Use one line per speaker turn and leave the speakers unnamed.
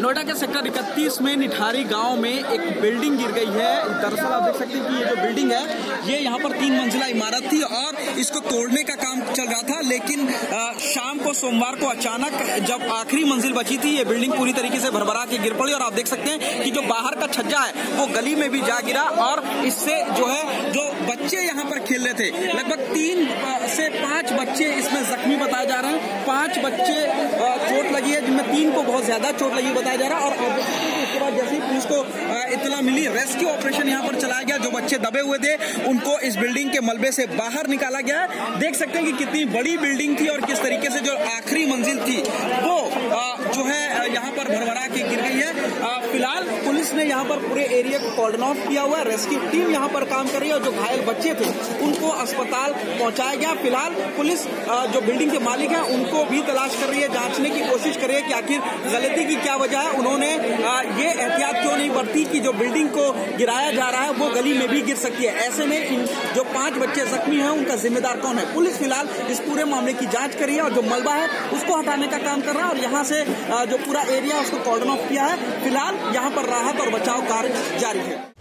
नोएडा के सेक्टर 31 में निठारी गांव में एक बिल्डिंग गिर गई है। दरअसल आप देख सकते हैं कि ये जो बिल्डिंग है ये यहाँ पर 3 मंजिला इमारत थी और इसको तोड़ने का काम चल रहा था, लेकिन शाम को सोमवार को अचानक जब आखिरी मंजिल बची थी ये बिल्डिंग पूरी तरीके से भरभरा के गिर पड़ी और आप देख सकते हैं कि जो बाहर का छज्जा है वो गली में भी जा गिरा और इससे जो बच्चे यहाँ पर खेल रहे थे, लगभग 3 से 5 बच्चे इसमें जख्मी बताए जा रहे हैं। 5 बच्चे चोट लगी है, जिनमें 3 को बहुत ज्यादा चोट लगी बताया जा रहा है। और उसके बाद जैसे ही पुलिस को इत्तला मिली, रेस्क्यू ऑपरेशन यहाँ पर चलाया गया। जो बच्चे दबे हुए थे उनको इस बिल्डिंग के मलबे से बाहर निकाला गया। देख सकते हैं कि कितनी बड़ी बिल्डिंग थी और किस तरीके से जो आखिरी मंजिल थी वो जो है यहाँ पर भरभरा के गिर गई है। फिलहाल पुलिस ने यहाँ पर पूरे एरिया को कॉर्डन ऑफ किया हुआ है। रेस्क्यू टीम यहाँ पर काम कर रही है और जो घायल बच्चे थे उनको अस्पताल पहुंचाया गया। फिलहाल पुलिस जो बिल्डिंग के मालिक हैं उनको भी तलाश कर रही है, जांचने की कोशिश कर रही है कि आखिर गलती की क्या वजह है, उन्होंने ये एहतियात क्यों नहीं बरती कि जो बिल्डिंग को गिराया जा रहा है वो गली में भी गिर सकती है। ऐसे में जो 5 बच्चे जख्मी हैं उनका जिम्मेदार कौन है? पुलिस फिलहाल इस पूरे मामले की जांच कर रही है और जो मलबा है उसको हटाने का काम कर रहा है और यहाँ से जो पूरा एरिया उसको कॉर्डन ऑफ किया है। फिलहाल यहाँ पर राहत और बचाव कार्य जारी है।